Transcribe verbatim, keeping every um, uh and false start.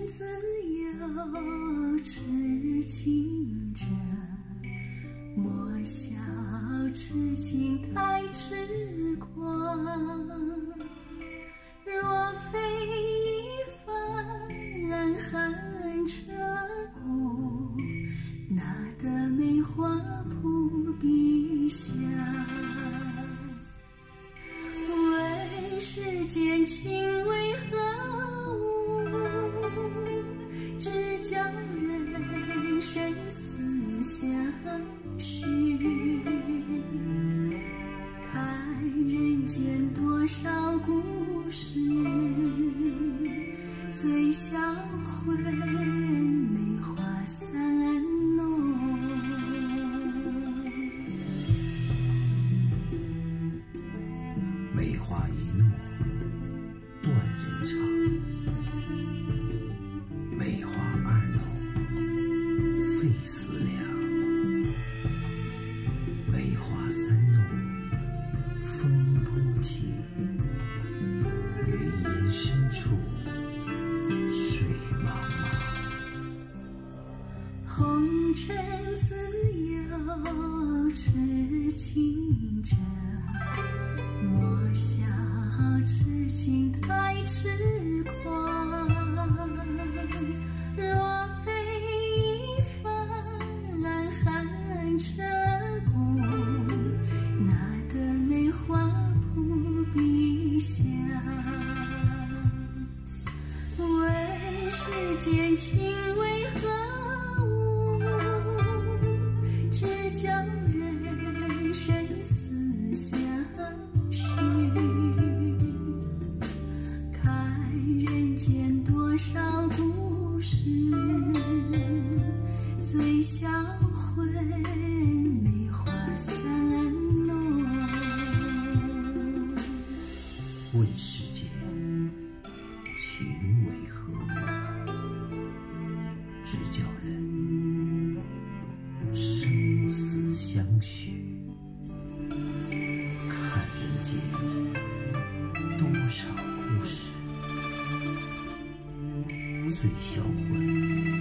自由，痴情者莫笑痴情太痴狂。若非一番寒彻骨，哪得梅花扑鼻香？问世间情为何物，只叫人生死相许。看人间多少故事，最销魂梅花三弄。 梅花一诺断人肠，梅花二弄费思量，梅花三弄风不起，云烟深处水茫茫。 红尘自有痴情者，莫笑痴情太痴狂。若非一番寒彻骨，哪得梅花扑鼻香？问世间情为何物，只叫人生死相许。看人间多少故事，最销魂梅花三弄。 问世间情为何物，只叫人生死相许。看人间多少故事，最销魂